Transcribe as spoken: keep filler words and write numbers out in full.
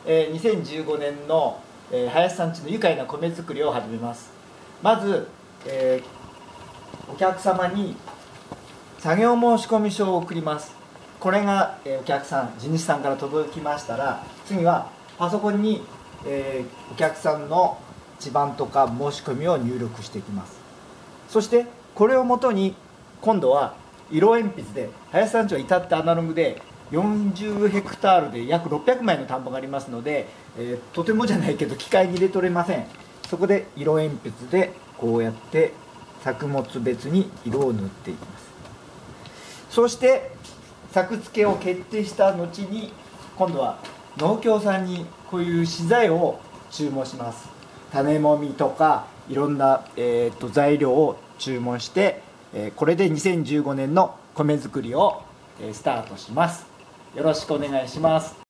えー、にせんじゅうごねんの、えー、林さんちの愉快な米作りを始めます。まず、えー、お客様に作業申込書を送ります。これが、えー、お客さん地主さんから届きましたら、次はパソコンに、えー、お客さんの地番とか申し込みを入力していきます。そしてこれをもとに今度は色鉛筆で、林さんちは至ってアナログでよんじゅうヘクタールで約ろっぴゃくまいの田んぼがありますので、えー、とてもじゃないけど機械に入れとれません。そこで色鉛筆でこうやって作物別に色を塗っていきます。そして作付けを決定した後に、今度は農協さんにこういう資材を注文します。種もみとかいろんな、えー、と材料を注文して、えー、これでにせんじゅうごねんの米作りを、えー、スタートします。よろしくお願いします。